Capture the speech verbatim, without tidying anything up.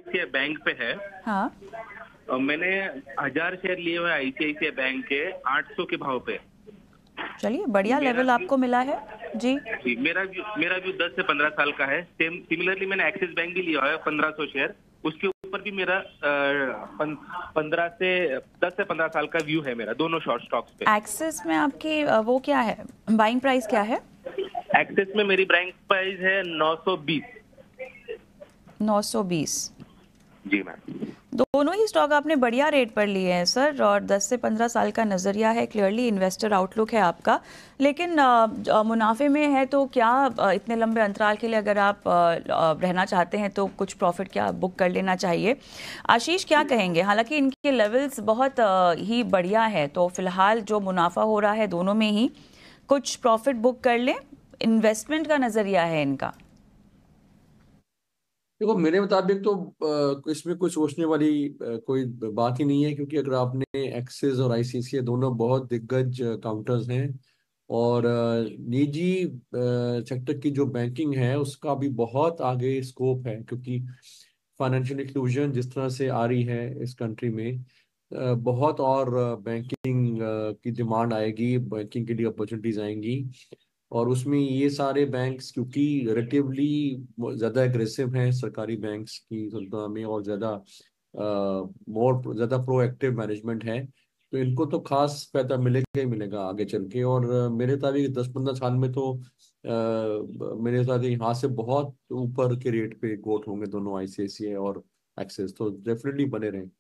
ICICI bank पे है। हाँ, और मैंने हजार शेयर लिए हुए आईसीआईसीआई बैंक के आठ सौ के भाव पे। चलिए बढ़िया मेरा लेवल व्यू आपको मिला है जी। जी मेरा व्यू मेरा व्यू दस से पंद्रह साल का है। सेम सिमिलरली मैंने एक्सिस बैंक भी लिया है पंद्रह सौ शेयर। उसके ऊपर भी मेरा पंद्रह से दस से पंद्रह साल का व्यू है मेरा, दोनों शॉर्ट स्टॉक्स पे। एक्सिस में आपकी अ, वो क्या है, बाइंग प्राइस क्या है? एक्सिस में मेरी बैंक प्राइस है नौ सौ बीस। नौ सौ बीस। जी मैम। दोनों ही स्टॉक आपने बढ़िया रेट पर लिए हैं सर, और दस से पंद्रह साल का नज़रिया है, क्लियरली इन्वेस्टर आउटलुक है आपका। लेकिन अ, अ, मुनाफे में है तो क्या अ, इतने लंबे अंतराल के लिए अगर आप अ, अ, रहना चाहते हैं तो कुछ प्रॉफिट क्या बुक कर लेना चाहिए? आशीष क्या कहेंगे? हालांकि इनके लेवल्स बहुत अ, ही बढ़िया है, तो फिलहाल जो मुनाफा हो रहा है दोनों में ही कुछ प्रॉफिट बुक कर लें, इन्वेस्टमेंट का नज़रिया है इनका। देखो, मेरे मुताबिक तो अ, इसमें कोई सोचने वाली अ, कोई बात ही नहीं है, क्योंकि अगर आपने एक्सिस और आईसीआईसीआई दोनों बहुत दिग्गज काउंटर्स हैं, और अ, निजी सेक्टर की जो बैंकिंग है उसका भी बहुत आगे स्कोप है, क्योंकि फाइनेंशियल इंक्लूजन जिस तरह से आ रही है इस कंट्री में, अ, बहुत और बैंकिंग की डिमांड आएगी, बैंकिंग के लिए अपॉर्चुनिटीज आएंगी। और उसमें ये सारे बैंक्स क्योंकि रिलेटिवली ज़्यादा एग्रेसिव हैं सरकारी बैंक्स की तुलना में, और ज़्यादा मोर ज़्यादा प्रोएक्टिव मैनेजमेंट है, तो इनको तो खास फायदा मिलेगा ही मिलेगा आगे चल के। और अ, मेरे मुताबिक दस पंद्रह साल में तो अ, मेरे मुताबिक यहाँ से बहुत ऊपर के रेट पे कोट होंगे दोनों आईसीआईसीआई और एक्सिस, तो डेफिनेटली बने रहें।